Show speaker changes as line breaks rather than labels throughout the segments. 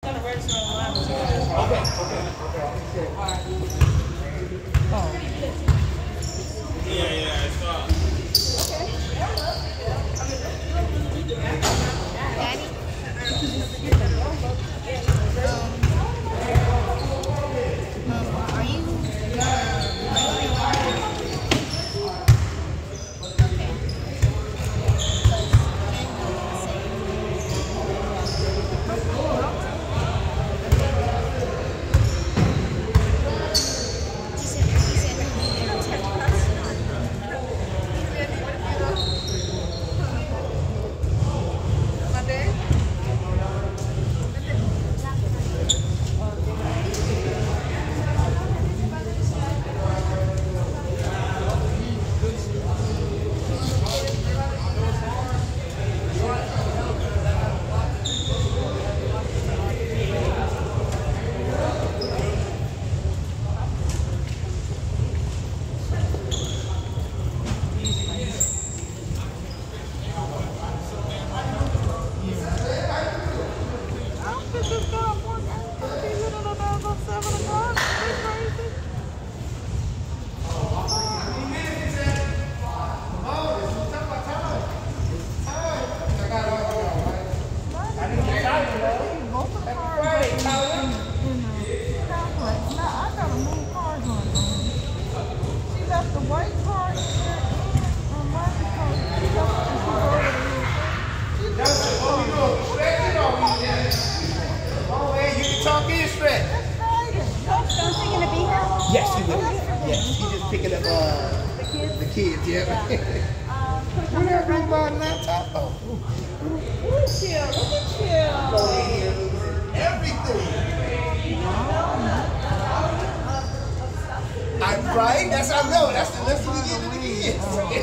Yes, she will. Yes, she just picking up the kids, yeah. We're not reading my laptop. Oh.
Look at you. Look at you.
Everything. I'm right. That's how I know. That's the lesson we get to the kids.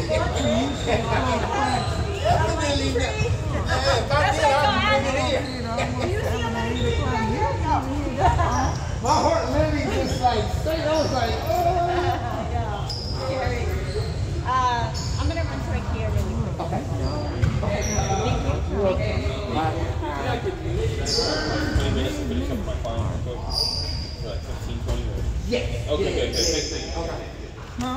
Definitely not. Yeah, if I did, I'd bring it here. My heart literally just like straight. I was like, oh.
Scary. I'm gonna run to IKEA really quick.
Okay.
Thank you.
You're okay. Bye.
20 minutes to finish up my final report. For like 15, 20 minutes.
Yes.
Okay,
yes,
good.
yes.
Thanks.
Okay.
Huh?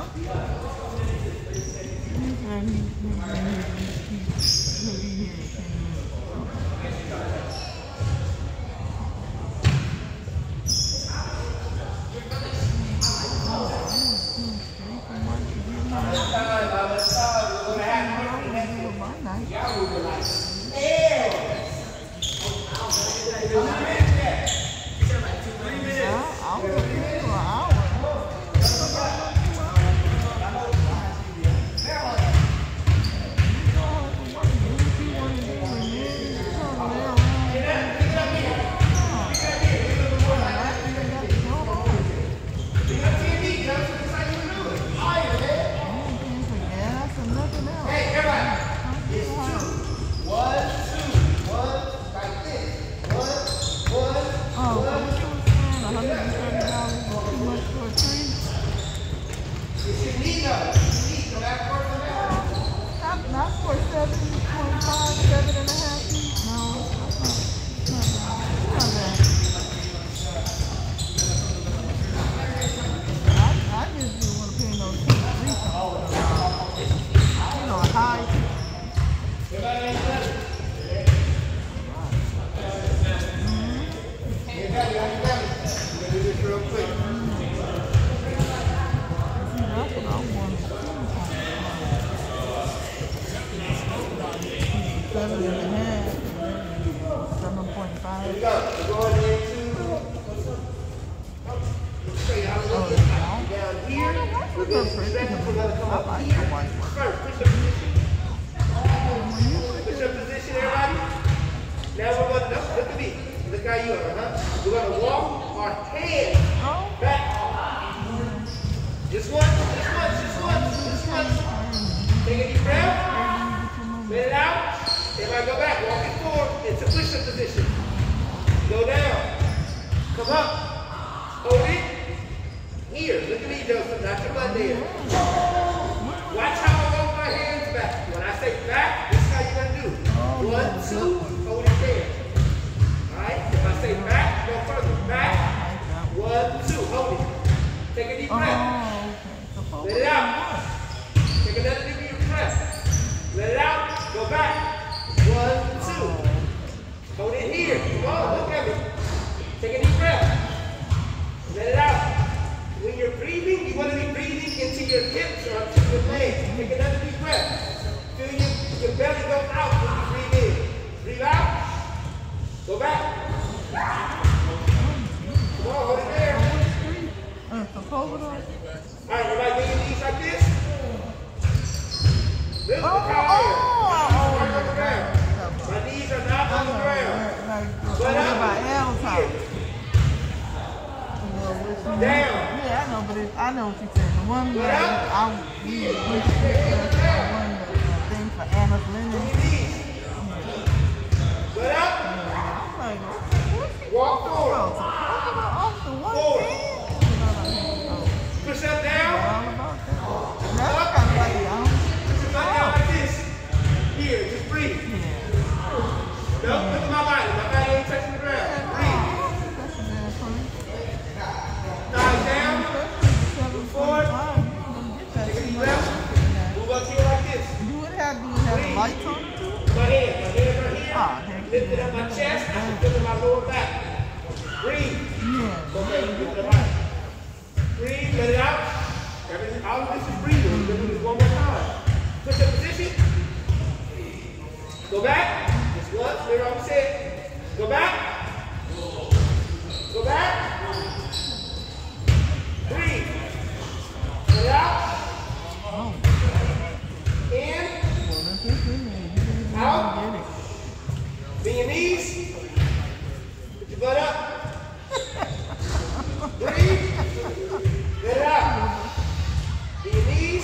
Hold it there. Alright? If I say back, Go further. Back. 1, 2. Hold it. Take a deep breath. Let it out. Take another deep breath. Let it out. Go back. 1, 2. Hold it here. Come on, look at me. Take a deep breath. Let it out. When you're breathing, you want to be breathing into your hips or into your legs. Take another deep breath. Feel your belly go out when you breathe in. Breathe out. Go back. Come on, hold it there. Alright, everybody bring your knees like this. This is the power. On the ground. My knees are not on the ground. But up. Here. Down.
Yeah, I know, but I know what you're saying. The one that we one thing for Anna's linen.
But up.
I'm like,
Walk forward.
off the one
Forward.
thing.
Push up down.
All about that. That's kind of like,
Push your butt down like this. Here, just breathe. Don't look at my body. My body ain't touching the ground. Breathe. Thighs down. Move forward. Take a deep breath. Move up here like this.
You would have lights on it too?
My hands right here. Lift it up my chest. I can feel it in my lower back. Breathe.
Yeah.
Okay, lift it up. Breathe, let it out. Everything, all of this is breathing. We're going to do this one more time. Push up position. Go back. Just once. Clear off the set. Go back. Go back. Breathe. Let it out. In. Out. Bend your knees. Put your butt up. Breathe. Let it out. Bend your knees.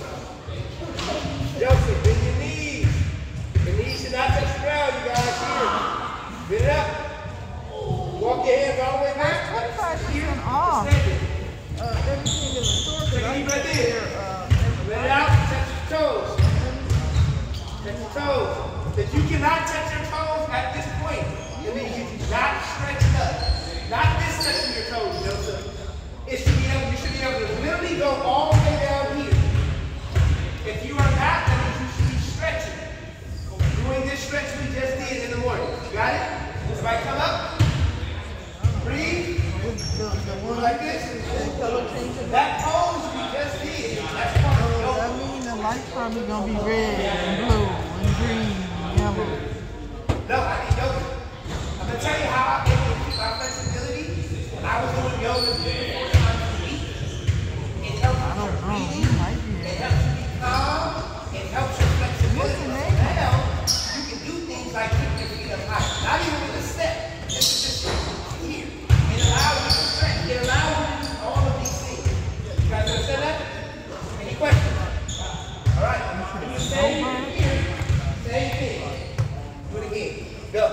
Joseph, bend your knees. The knees should not touch the ground, you guys. Here. Bend it up. Walk your hands all the way back.
25% off. Everything is a store.
Take a deep breath in. Let it out. Touch your toes. Touch your toes. If you cannot touch your toes at this point, it means you do not stretch it up. Not this touching your toes, Joseph. You should be able to literally go all the way down here. If you are not, that means you should be stretching. Doing this stretch we just did in the morning. You got it? Everybody come up. Breathe. Like this. That pose we just did. That's part of the
That means the light's probably going to be red and blue and green and yellow.
No, I need yoga. I'm going to tell you how I get to keep my flexibility. When I was doing yoga 4 times a week, it helps you breathing, it helps you be calm, it helps your flexibility. Now, you can do things like keep your feet up high. Not even with a step. This is just here. It allows you to stretch. It allows you to do all of these things. You guys understand that? Any questions? All right. Same here. Same thing. Do it again. Go.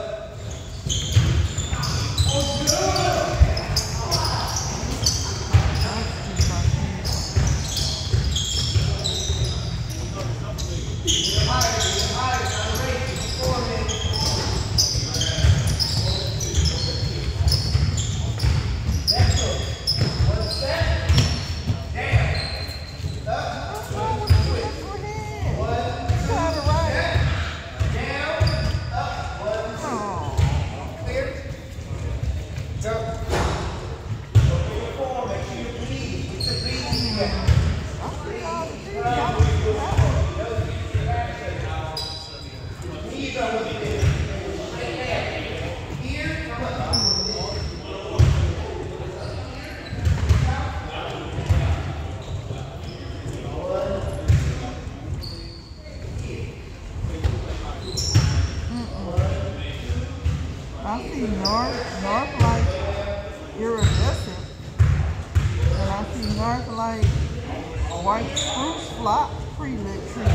Oh, good.
I see North like iridescent, and I see North like white spruce flock pre-lit tree.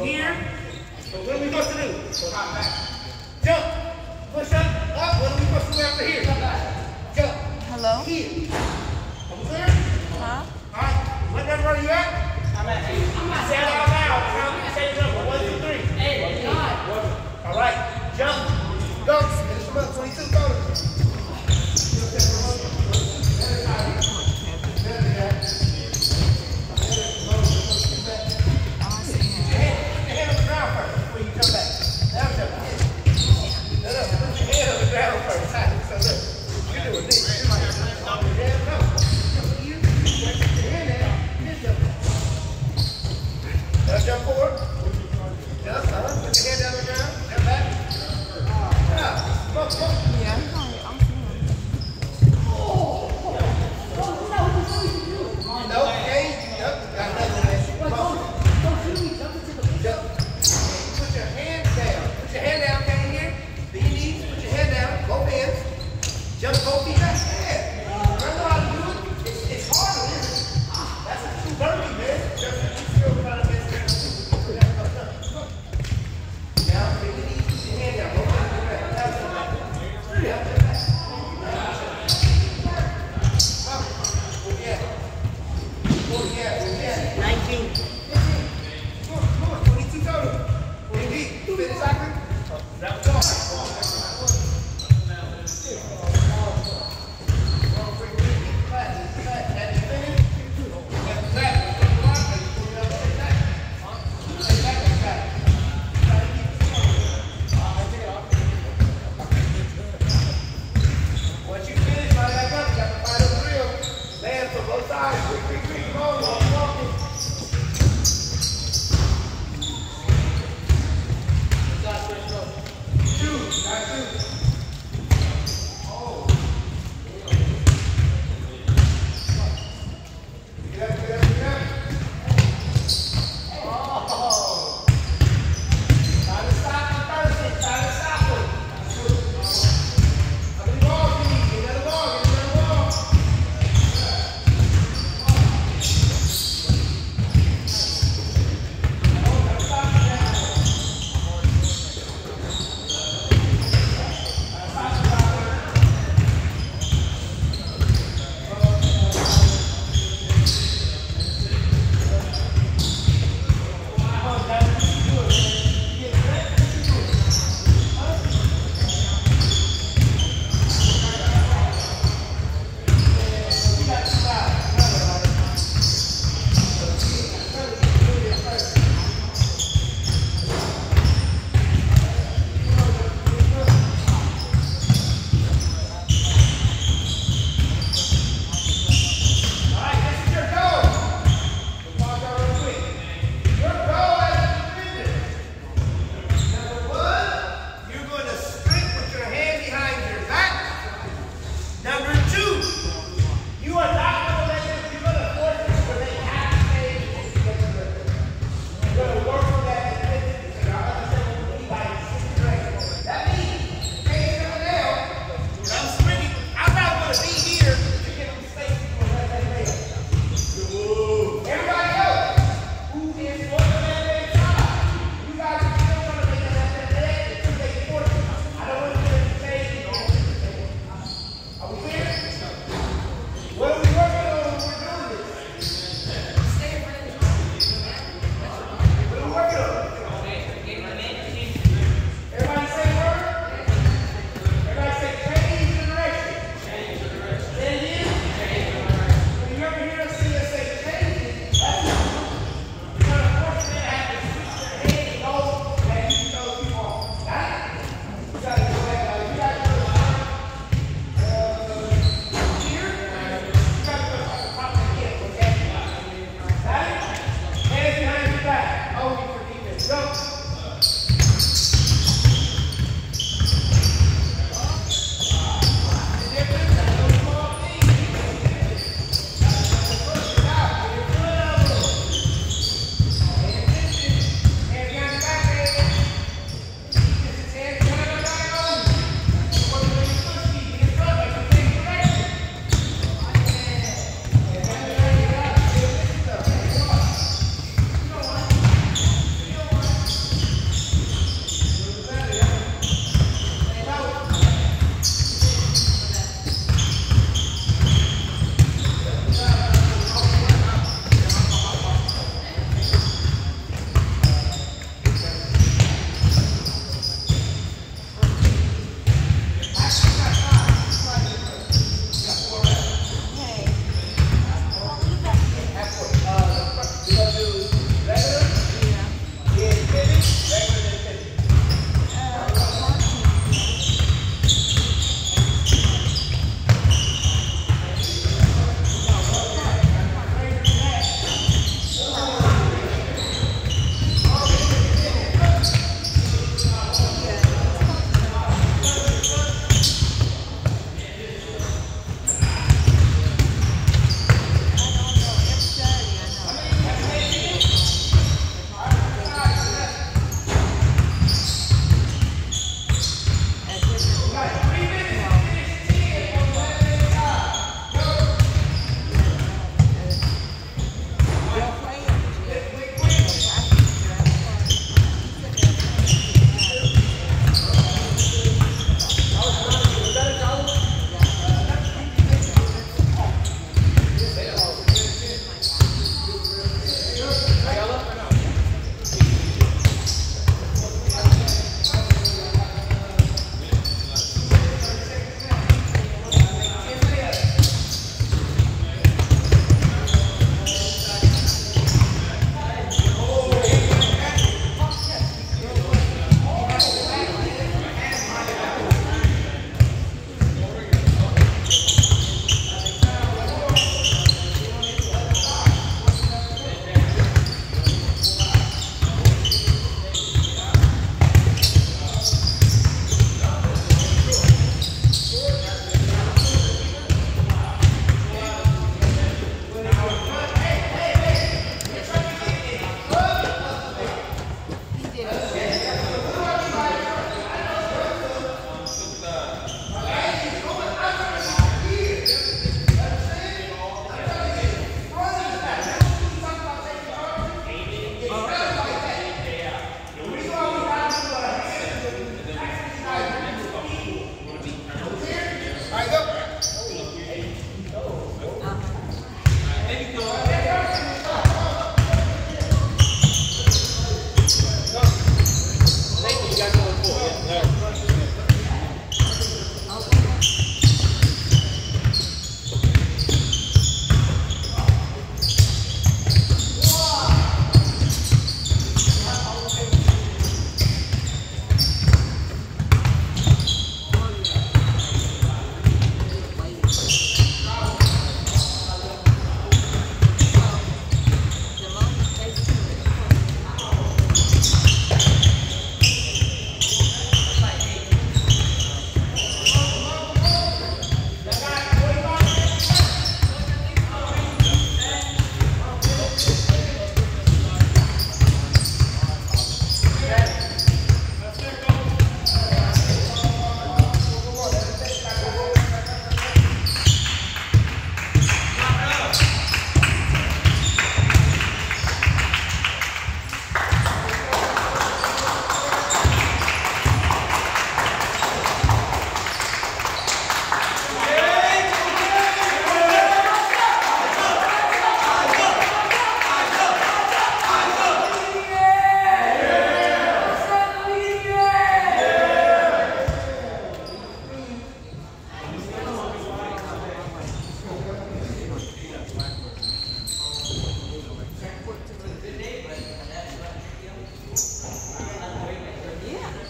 here. So what are we supposed to do? Jump. Push up. Up. What are we supposed to do after here? Jump.
Hello?
Here. Are we clear?
Huh?
All right. What number are you at? I'm at 8. Say it out loud. Say the number. 1, 2, 3. 8. All right. Jump. Go. Finish them up. 22. Go.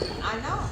I know.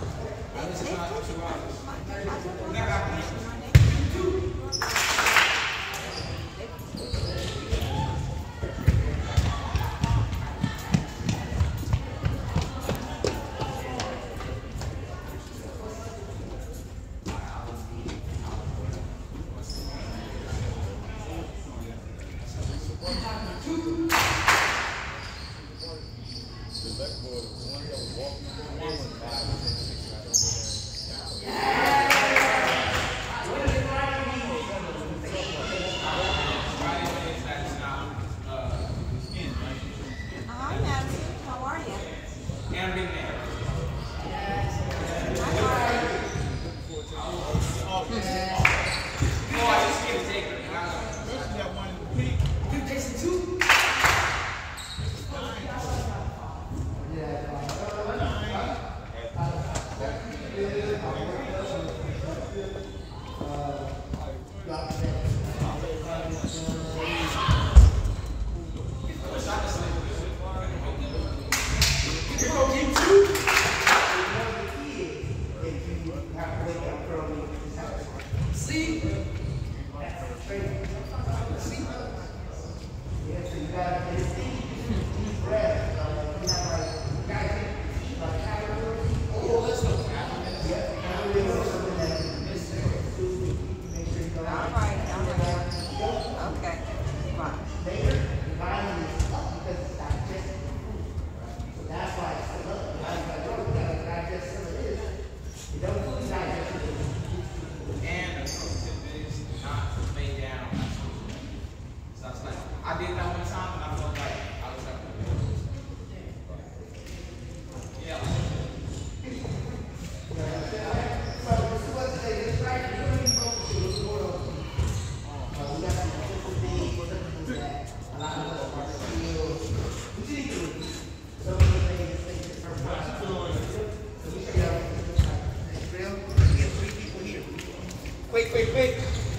Quick.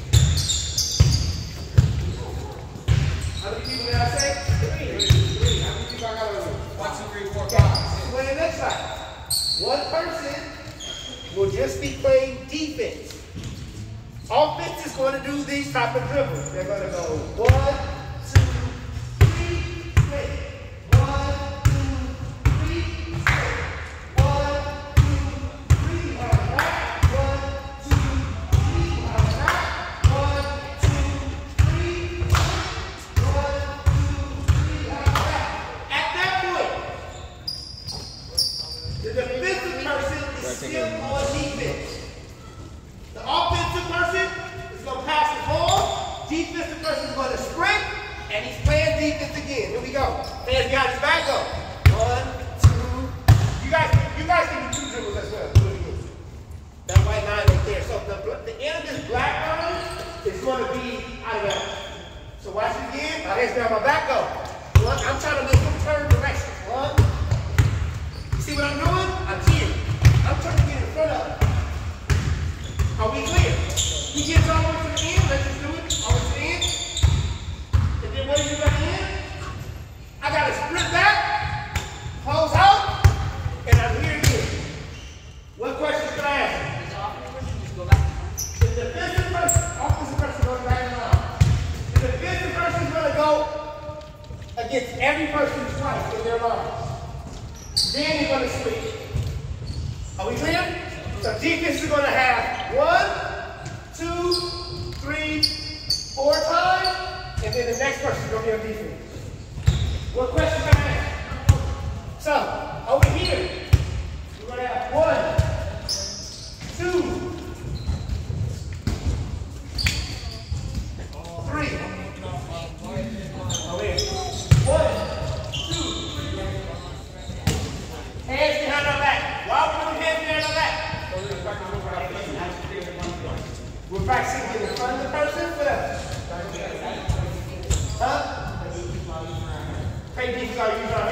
How many people did I say? Three. How many people I got over here? 1, 2, 3, 4, 5. This is what it looks like. One person will just be playing defense. Offense is going to do these type of dribbles. They're going to go 1, 2, 3, straight. 1, 2, 3, straight. 1, 2, 3, all right. 1, 2, 3, all right. 1, 2, 3, 1, 2, 3, all right. At that point, the defensive person is still on defense. The offensive person is going to pass the ball. Defensive person is going to sprint, and he's playing defense again. Here we go. Hands got his back up. 1, 2. You guys can do 2 dribbles as well. Do it again. That white line right there. So the end of this black line is going to be out of bounds. So watch it again. My hands down, my back up. 1. I'm trying to make him turn direction. 1. You see what I'm doing? I'm here. I'm trying to get in front of him. Are we clear? He gets all the way to the end. Let's just do it. All the way to the end. And then what do you do at the end? I got to sprint back, close out, and I'm here again. What questions can I ask? The defensive person, offensive person goes back and around. The defensive person is going to go against every person twice in their lines. Then he's going to switch. Are we clear? So defense is going to have 1, 2, 3, 4 times, and then the next person is going to be on defense. What question can I ask? So over here, we're going to have 1, 2, 3. Over here. 1, 2. Hands behind our back. Why are we doing hands behind our back? We're practicing getting in front of the person. What else? Huh? Play defense, are you using our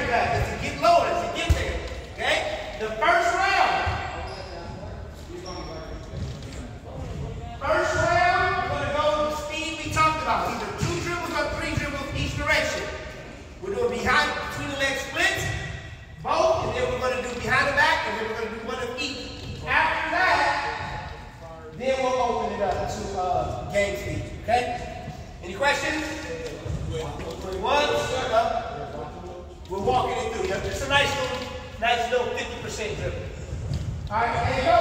that. It's to get lower, it's to get there. Okay? The first round, we're going to go with the speed we talked about. Either 2 dribbles or 3 dribbles each direction. We're doing behind, between the leg splits, both, and then we're going to do behind the back, and then we're going to do one of each. After that, then we'll open it up to game speed. Okay? Any questions? One, we're walking it through. It's a nice little 50% dribble. All right, there you go.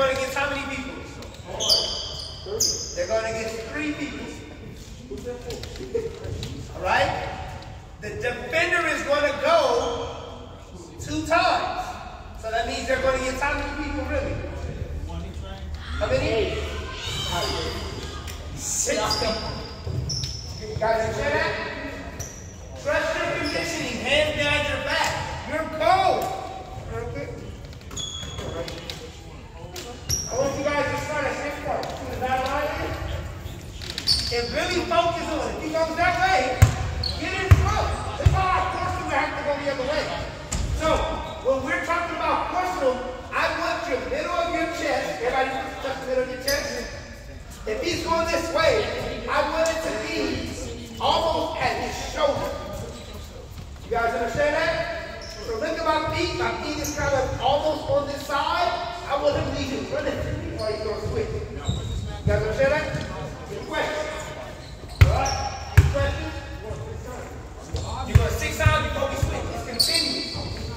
going against how many people? They're going against 3 people. All right? The defender is going to go 2 times. So that means they're going against how many people really? How many? 6 people. You guys understand that? Trust your conditioning. Hands behind your back. You're cold. I want you guys to start at 6 parts. See the battle line is? And really focus on it. If he goes that way, get in front. That's why I force him to have to go the other way. So, when we're talking about forcing him, I want your middle of your chest. Everybody touch the middle of your chest. If he's going this way, I want it to be almost at his shoulder. You guys understand that? So look at my feet. My feet is kind of almost on this side. I want him to leave his running before he's going to switch. You guys understand that? Any questions? All right? Any questions? You're going to 6 times before we switch. It's continuous.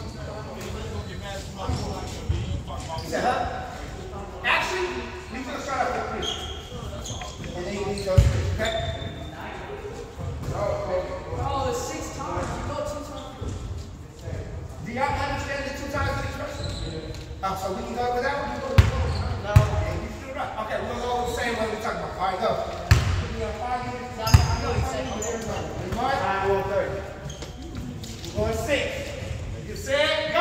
He said, huh? Actually, we're going to start off with 3. And then you need to go switch, okay?
Oh, it's 6 times. You go 2 times.
Do y'all understand the 2 times of expression? So we can go with that one? No. Okay, you should right. Okay, we're going to go with the same way we talked about. All right, go. We have 5 minutes. I know exactly. Mark? 5 or 30. We're going 6. You said, go.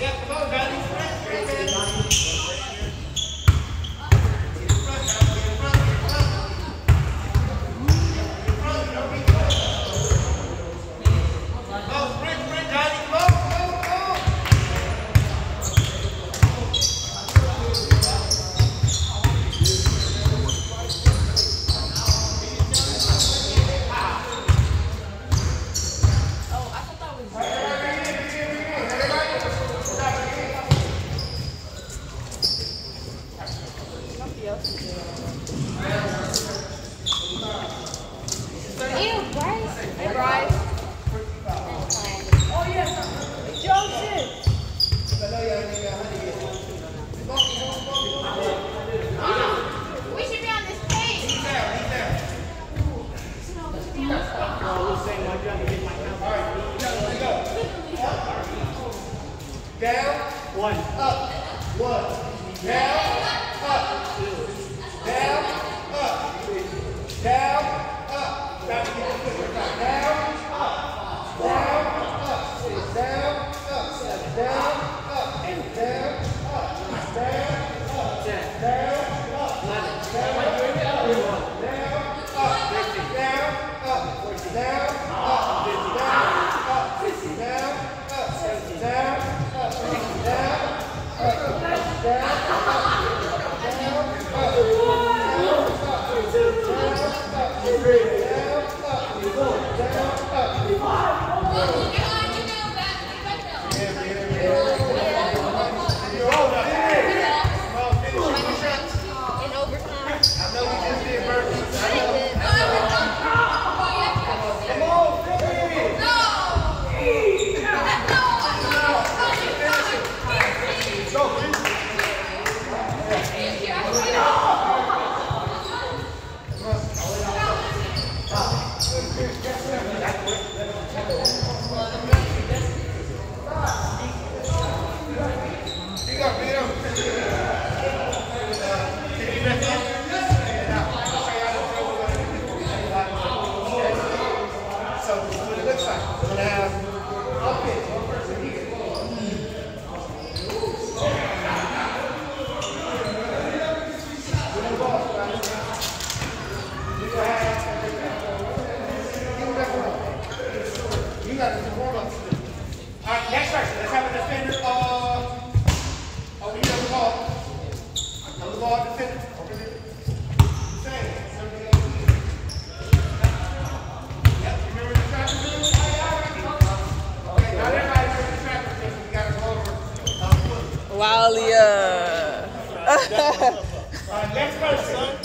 Next person.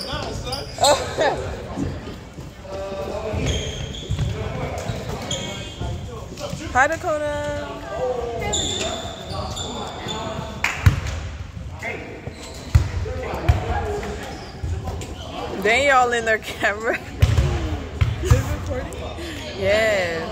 Hi, Dakota. They y'all in their camera. Yes.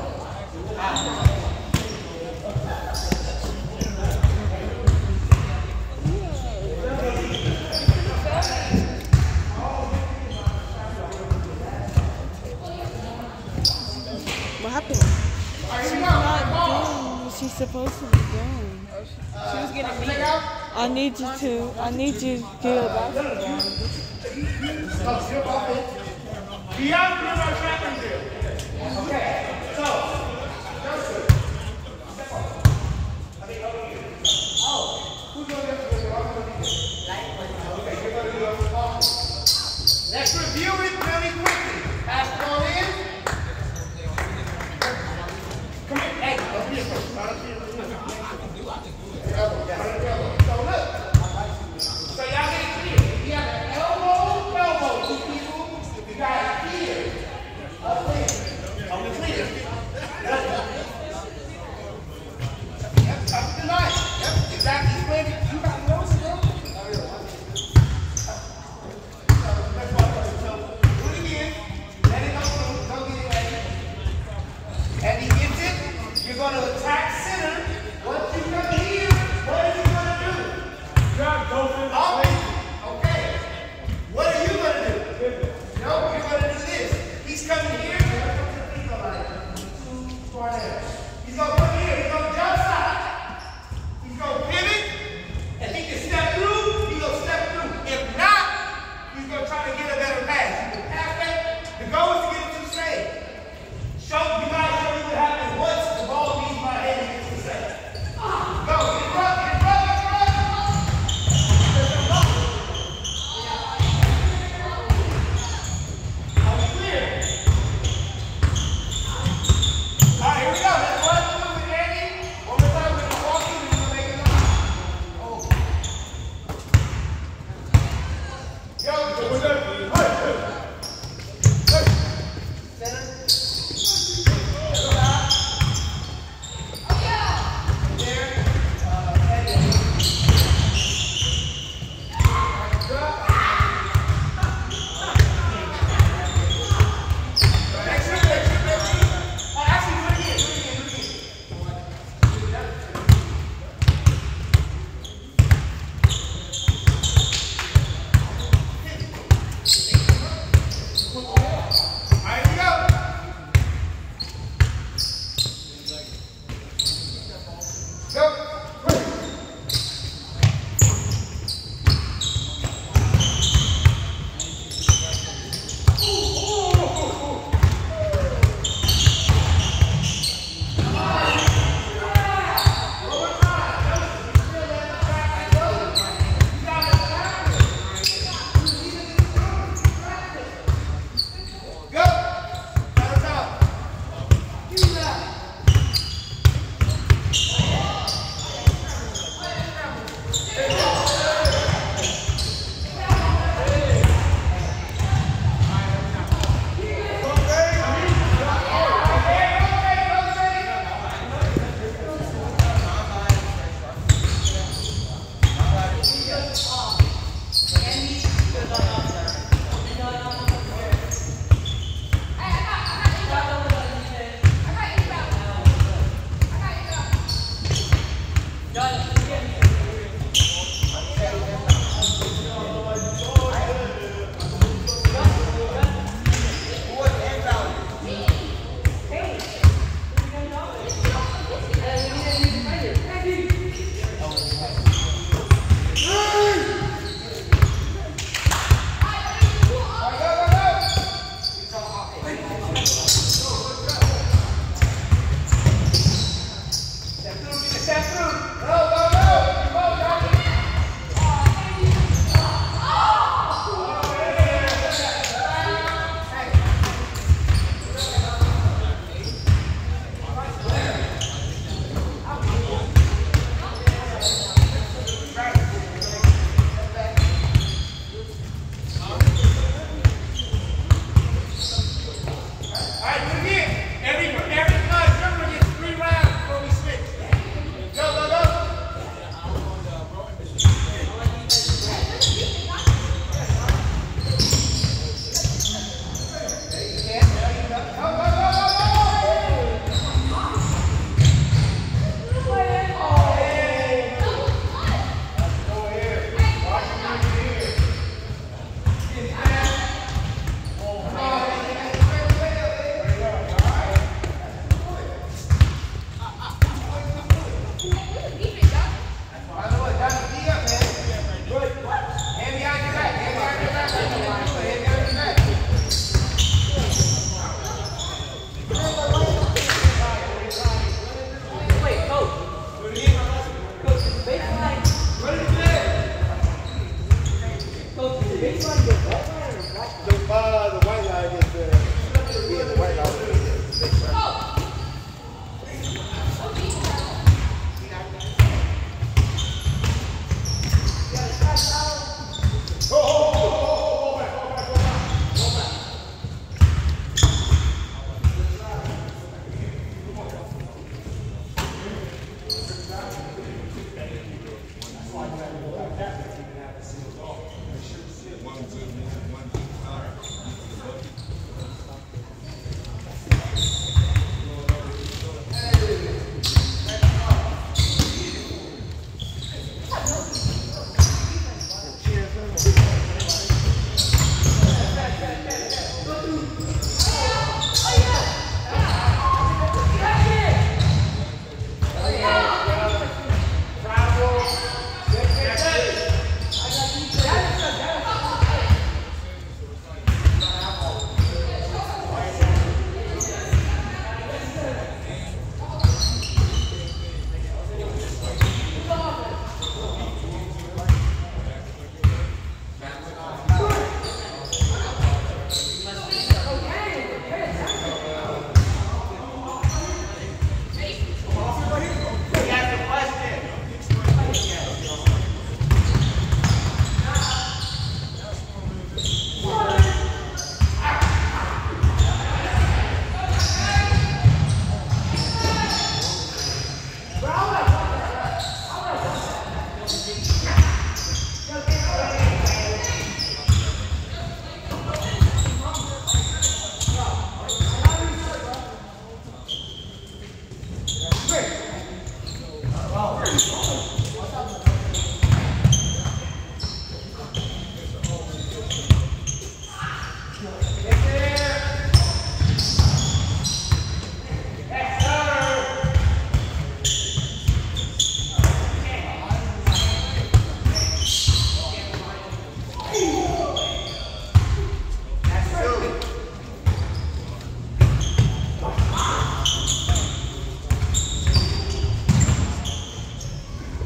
What happened? She's not doing what she's supposed to be doing. She was getting me. I need you to get a basketball.
Beyond our track and field. Okay, so. Let's review it really quickly. Pass the ball in. Come here. Hey, up here first. So look. So y'all get it clear. You have an elbow, two people. You got it here. Up there. On the clear. Yep, up the line. Yep, exactly. Splendid. You got those, bro.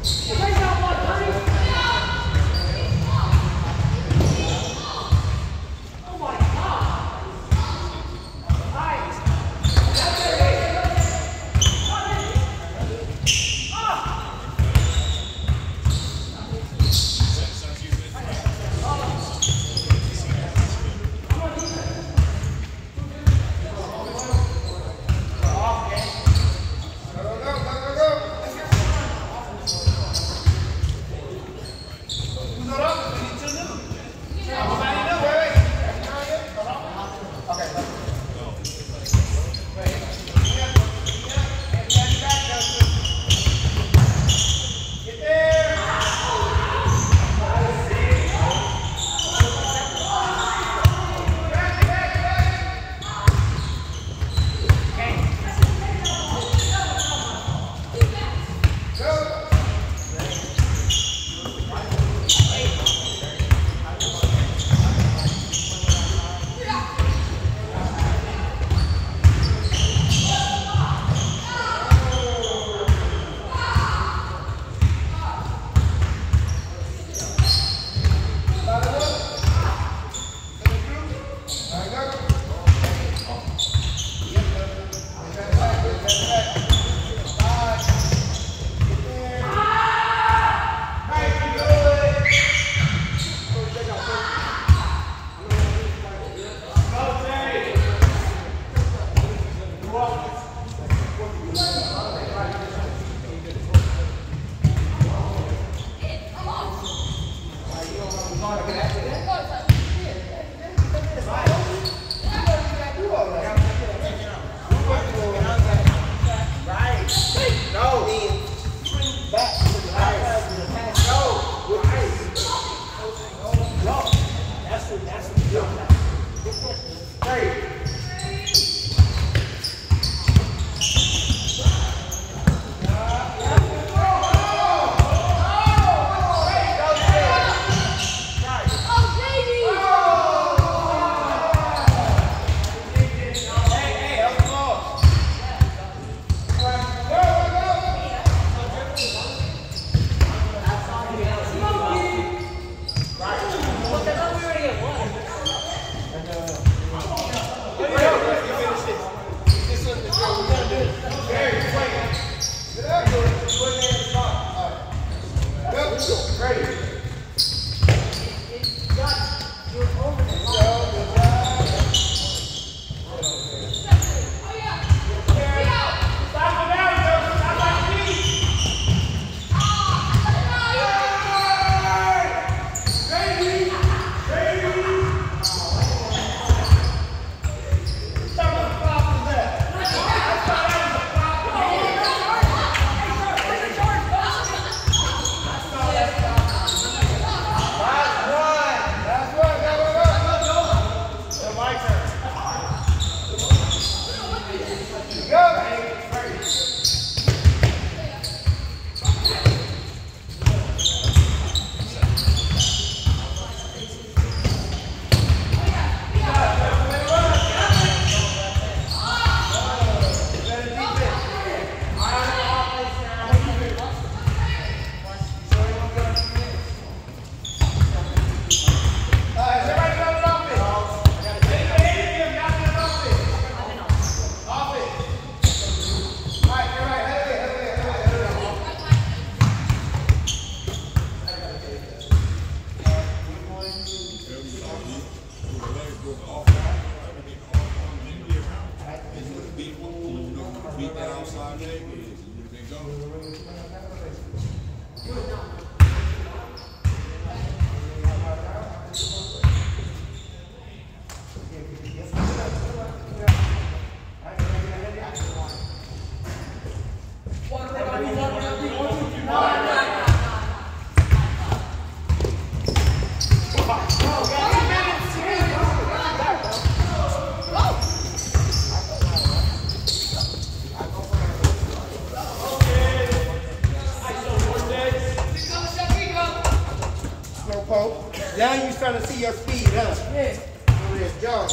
Now you're starting to see your speed, huh? Yeah. Over there, jog.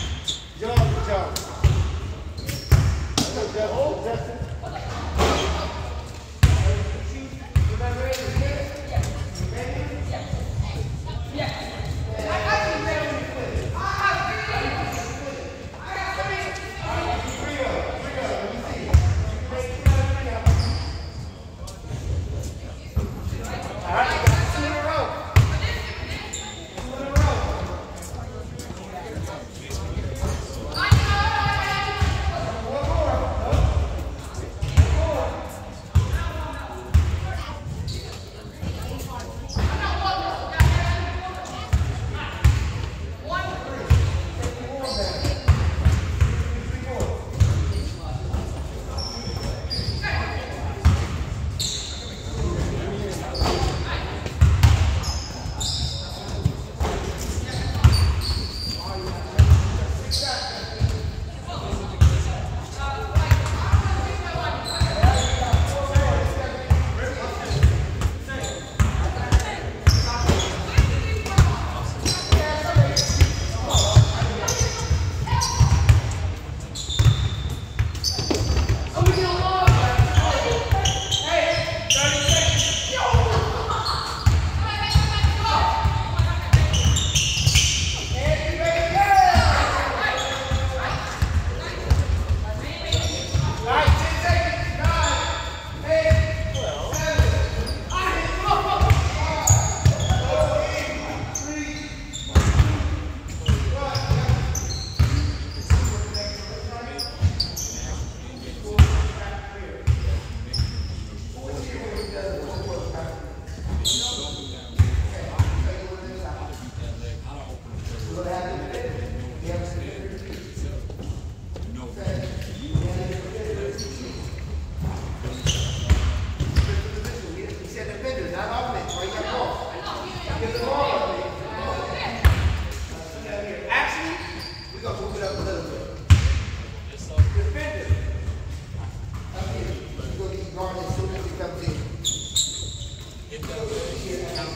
Jog, jog. Justin. Remember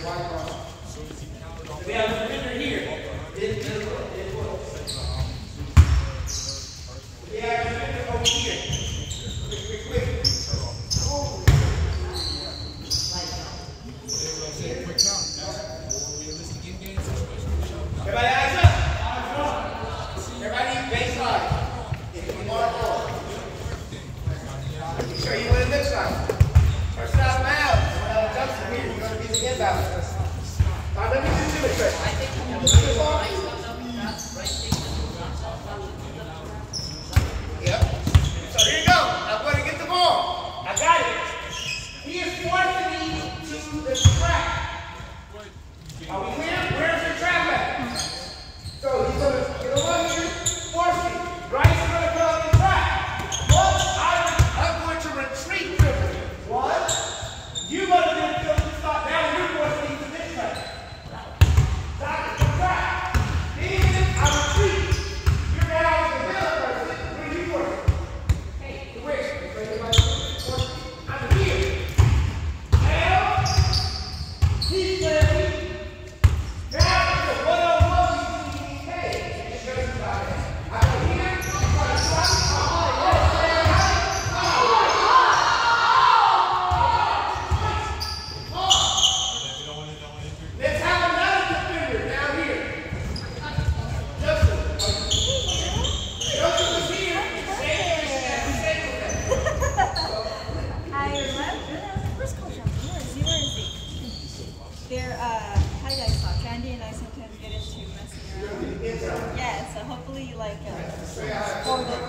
We have a defender here. We have a defender over here. Quick. Everybody eyes up. Everybody baseline. If you want to go. Make sure you win this time. First out of bounds. Justin here. You're going to be the inbound. Now let me do the trick. Yep. So here you go. I'm going to get the ball. I got it. He is forcing me to the trap. Are we clear? Where's the trap at? So he's going to get over here, force me. Bryce is going to go up the trap. One, I'm going to retreat dribble. One, you're going to do the stop. Now you're forcing me to this trap. Stop it, the trap. Then I retreat. You're now in the middle person. Where are you working? Hey, where? I'm here. Now, he's there. Now, it's a one-on-one between me and Kay. It's very exciting. I go here, try to stop. Let's have another defender down here. Justin was here.
I left. Where's Coach Johnson? Where is he? They're tie-dye socks. Andy and I sometimes get into messing around. Yeah, so hopefully you like hold it.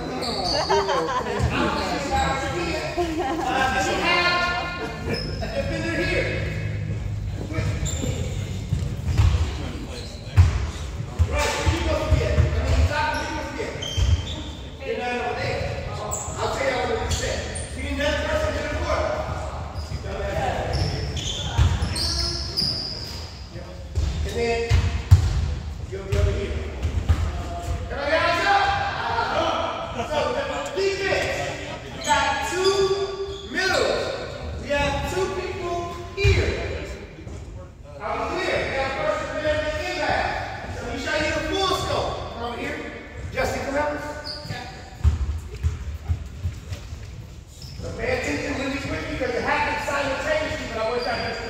Does he have a defender here? Right, where you go from here? I mean, stop where you go from here. You're not over there. I'll tell you what you said. You need another person to the court. And then you'll be over here. Everybody eyes up. So defense. We got two middles. We have two people here. Are we clear? We have first and then the inbound. So let me show you the full scope. Come over here. Justin, come out. So pay attention really quick because it happens simultaneously, but I want that next to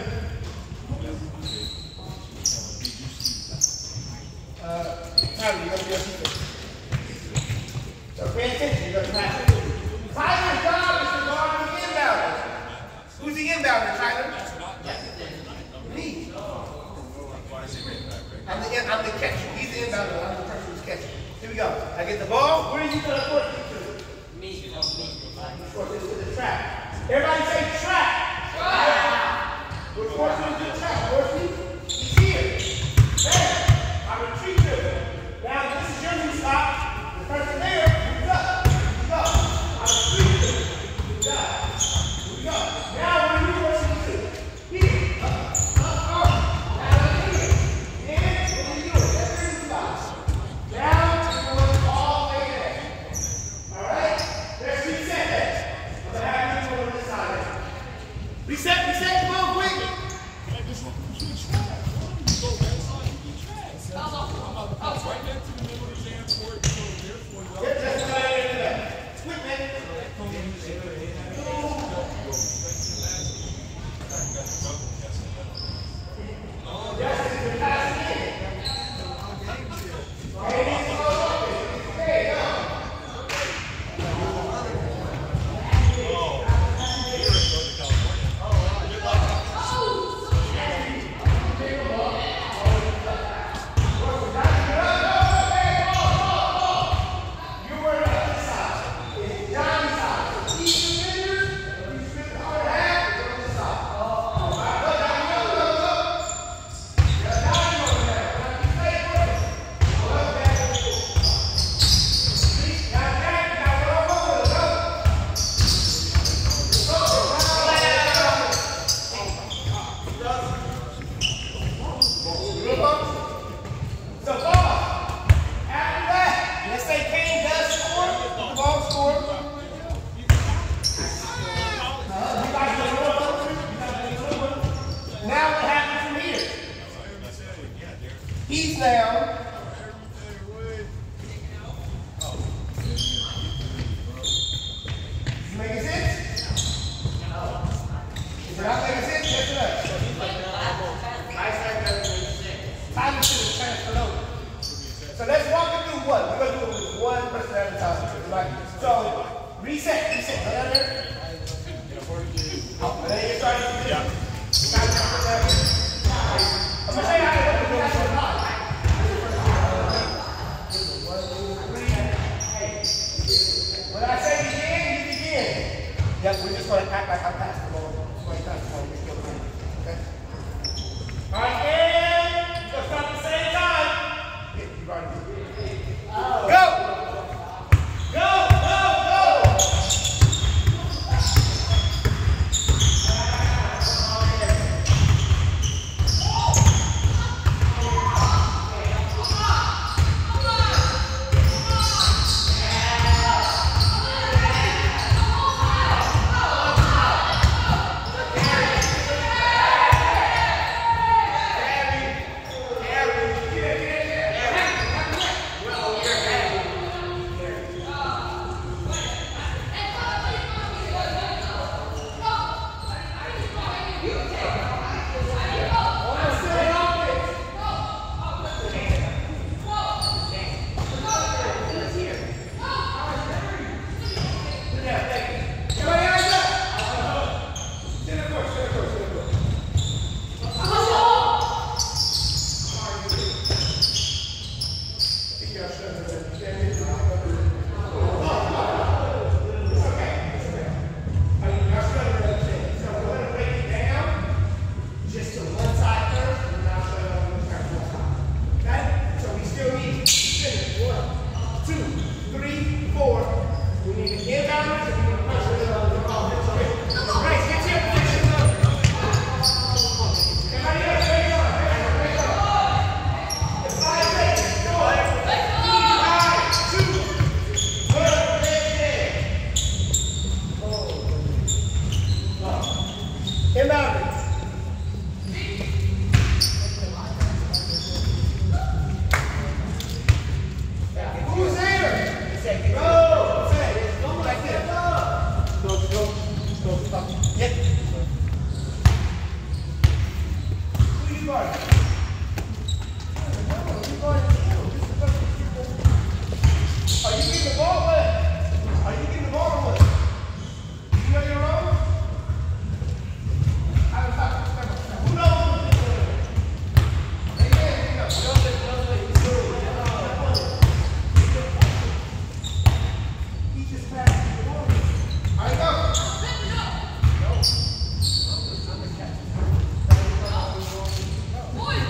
Tyler, you're going to be a defense. So pay attention, you're going to pass it. Tyler's job is to guard the inbounder. Who's the inbounder, Tyler? Me. I'm the catcher. He's the inbounder. I'm the person who's catching. Here we go. I get the ball. Where are you going to force it to? Me. Force it to the trap. Everybody say trap. Trap. We're forcing him to the trap. Forcing. He's here. There. I retreat to him. Now this is your new stop. The person there moves up. Go. I retreat to him. Good job. Here we go. Now what are you forcing to? Here. Up. Now here. Then what are you doing? That's your new stop. Down and going all the way there. Alright? There's 3 seconds. I'm going to have you go on this side. down. You making sense? Is it not making sense? Yes or no? Time to the transfer over. So let's walk it through one. We're going to do it with one person at a time. Like, so, reset. Right there. Oh, and then you're starting to do it. Yeah. I'm going to show you how to work the actual line. When I say begin, you begin. Yep, we're just going to act like I passed the ball. Okay? All right, and let's start at the same time. Yeah, you've already did it. Go!
Boys!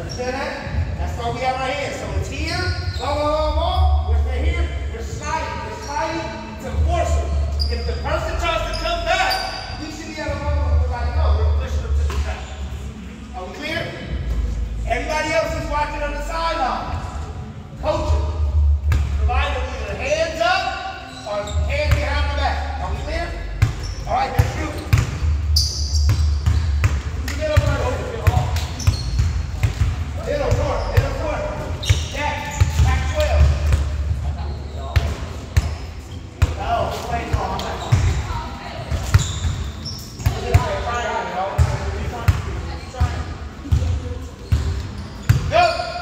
Understand that? That's why we have our hands. So it's here, whoa. We're here, we're sliding to force them. If the person tries to come back, we should be able to let everybody go. We're pushing them to the back. Are we clear? Everybody else is watching on the sideline. Coach them. Provide them either hands up or hands behind the back. Are we clear? All right, let's shoot. Get over there. Little short. Back 12. No, play on. Go.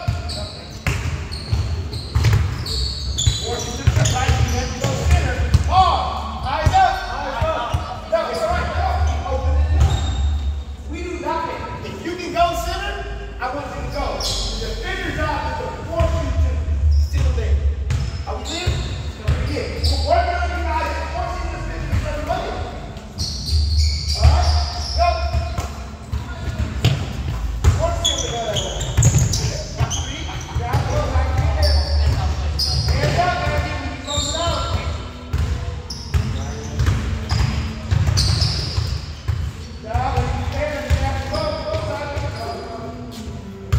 Force you to the right. You have to go center. Hard. Eyes up. No, it's all right. Keep opening it up. We do nothing. If you can go center, I want you to go. The defender's job is to force you to still there. Are we clear? Yeah. We're working on you guys and forcing the defender to run away. All right? Go. Force him to go that way. Got three. Grab the ball back in there. Hands up, man. We can close it out. Now, when you stand, you have to go. Go, side.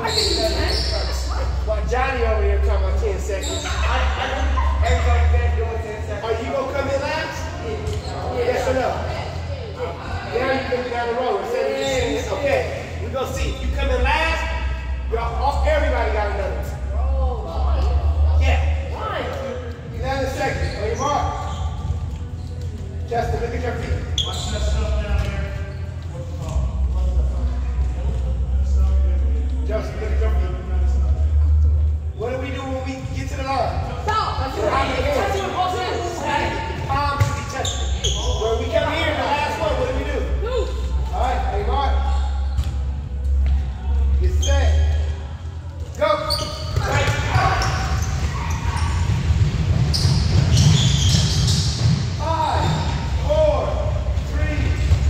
While Johnny over here talking about 10 seconds. Everybody back doing 10 seconds. Are you going to come in last? Yes or no? Now you can be down the road. Okay, we're going to see. If you come in last, everybody got another. Yeah. 11 seconds. On your mark. Justin, look at your feet.
Watch that stuff down there.
Justin, look at your feet. What do we do when we get to the line?
Stop!
Palms should be touching. When we come here, the last one, what do we do? All right, hey, Mark. Get set. Go. 5, 4, 3, 2,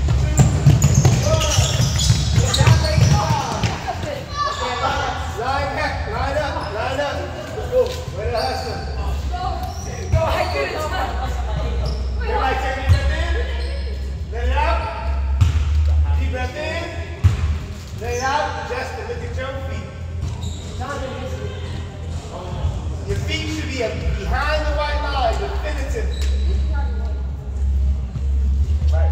1. Line back, line up. Let's go. Where the hustle? Everybody take a deep breath in. Let it out. Deep breath in. Let it out. Justin, look at your feet. Your feet should be behind the white line, definitive. Right.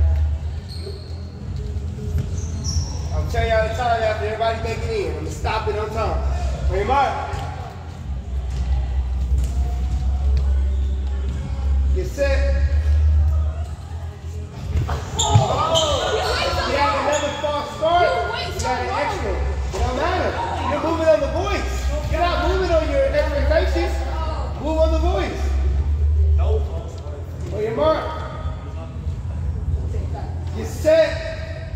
I'll tell y'all the time after everybody make it in. I'm going to stop it on time. Ready, Mark? Get set. Oh! You have another false start. You got an extra. It don't matter. You're moving on the voice. You're not moving on your expectations. Move on the voice. On your mark. Get set.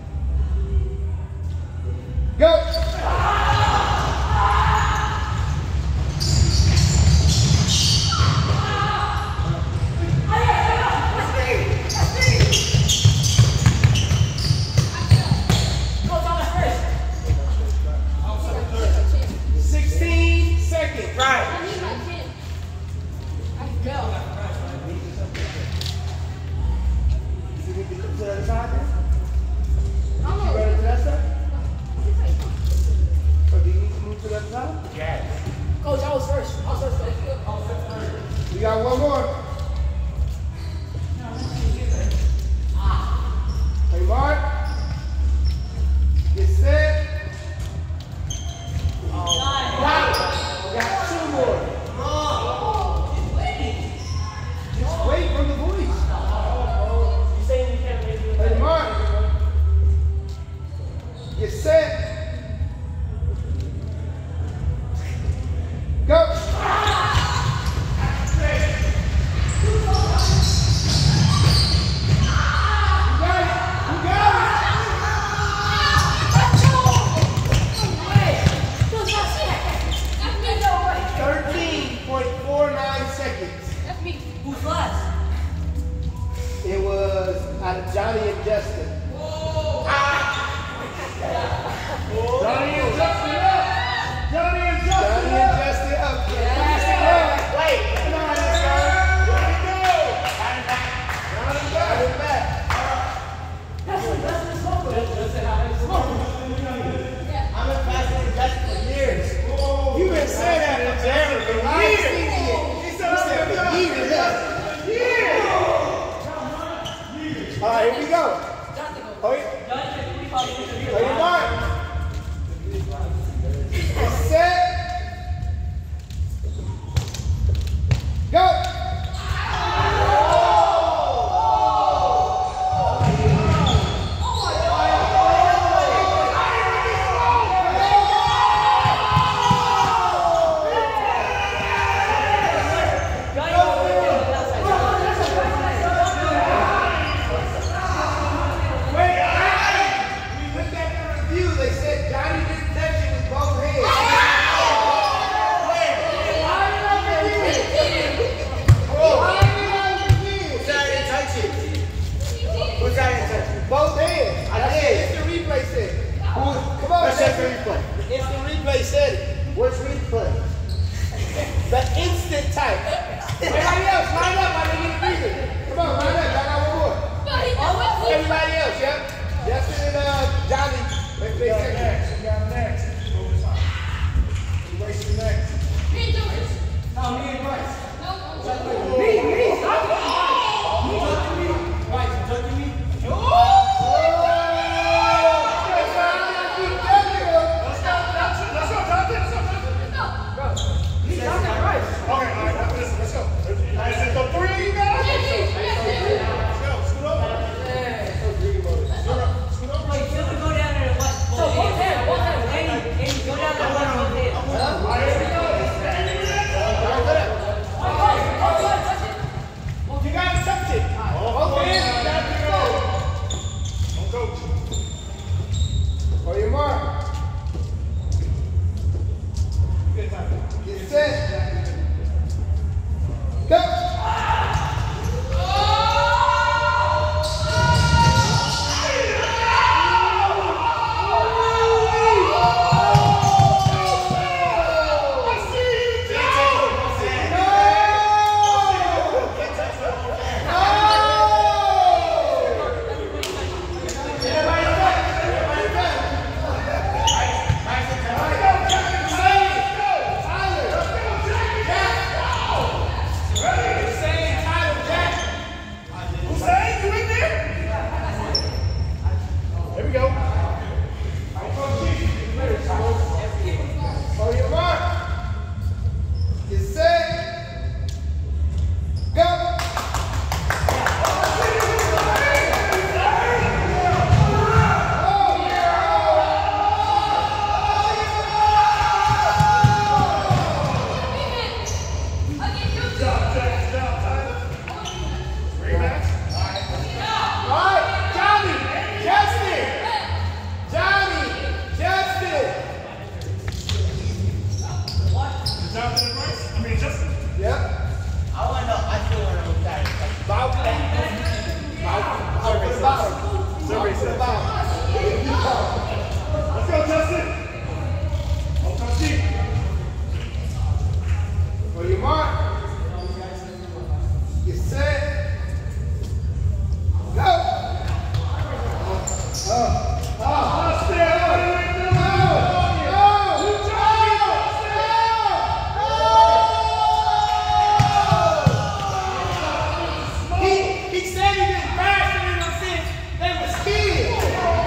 Go.
Coach, I was first.
We got one more. Hey, Mark. Get set. We got two more. Just wait from the voice. Hey, Mark. Get set. Go. It was out of Johnny and Justin. Johnny and Justin up! Johnny and Justin up! Wait! Come on, let's go! Let it go! Got it back! I've been passing to Justin for years. You've been saying that for years. He said for years. All right, here we go. Ready, Mark? Set. Go. Both hands. I did. Instant replay said. Come on, instant replay. Instant replay said it. What's replay? The instant type. Everybody else, line up. I didn't get a reason. Come on, line up. I got one more. Everybody else, yeah? Justin and Johnny. Let's play second.
You got next.
the bottom. Mark to the bottom. Let's go, Justin. Hold on, seat. For your mark. Get set. Go. He said he didn't pass it in a sense. They were scared.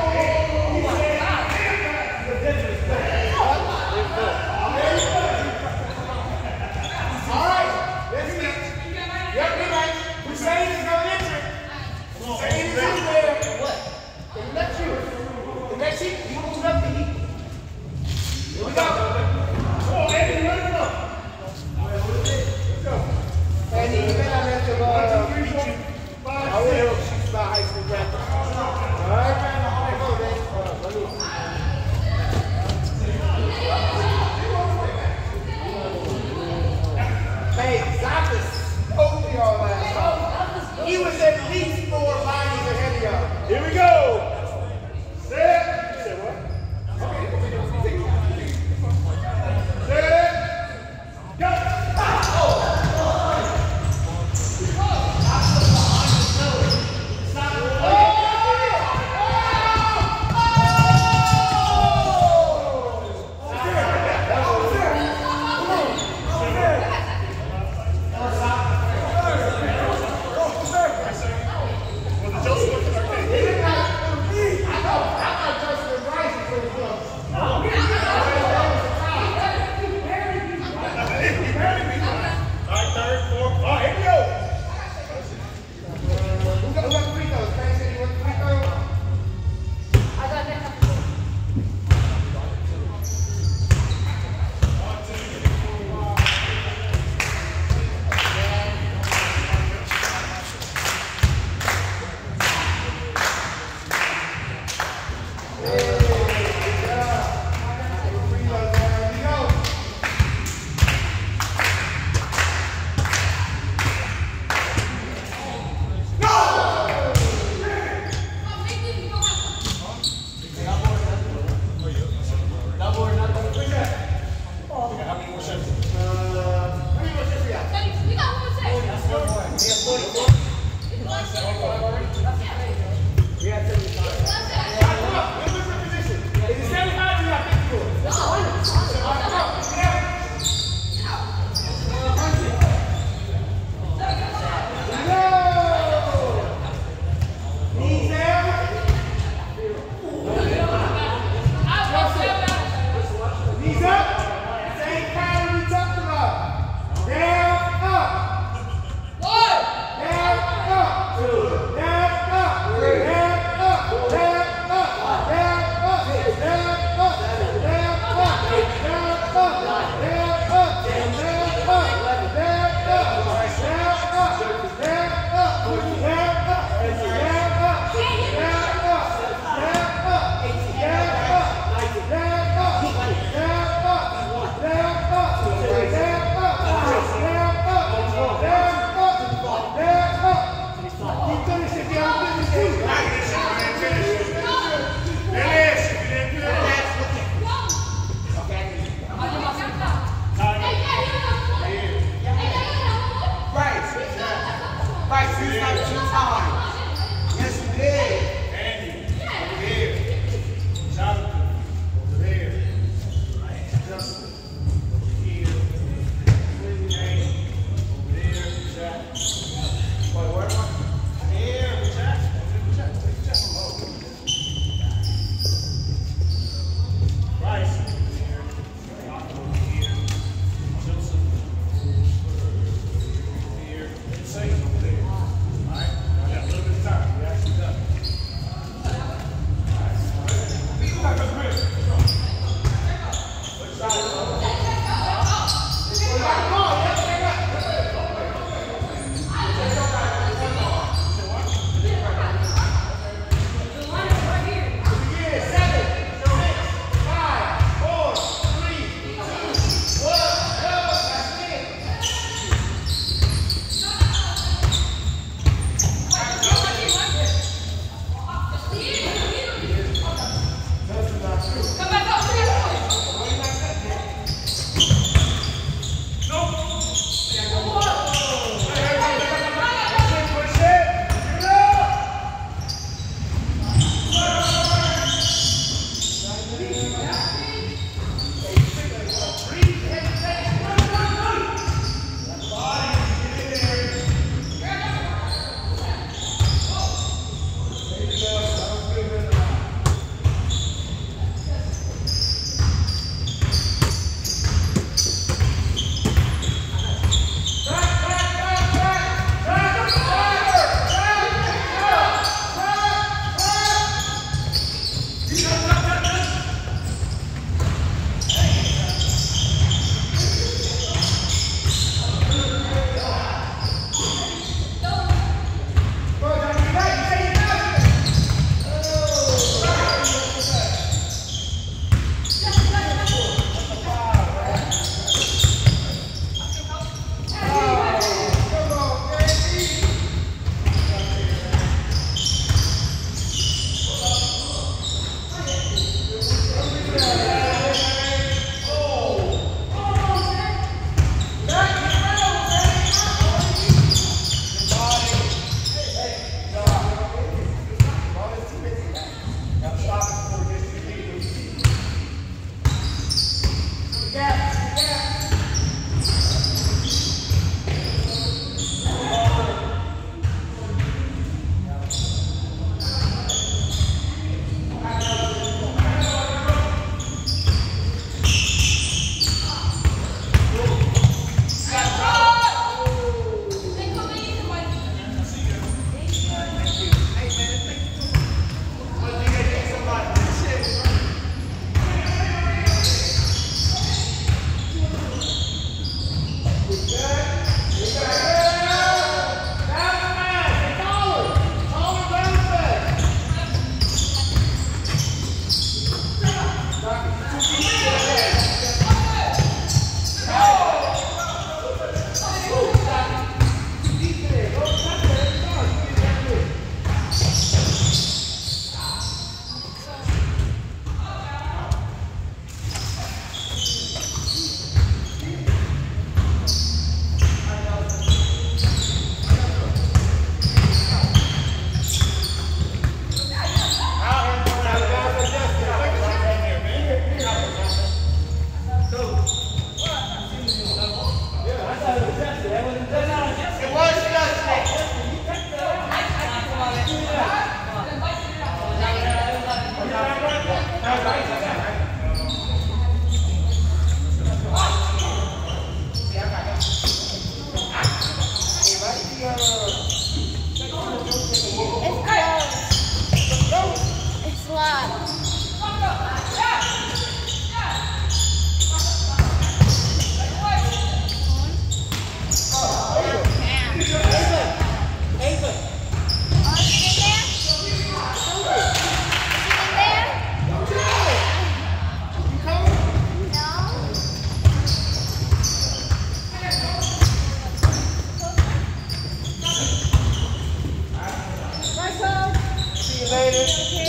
later.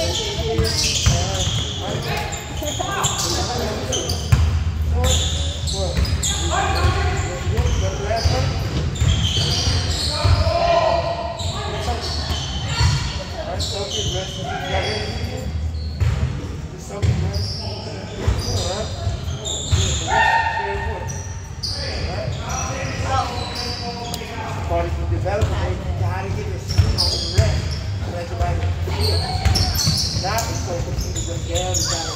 Part of the development, they got to get this thing on the rest. So everybody can feel it. That is so confusing. The girl is got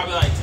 probably like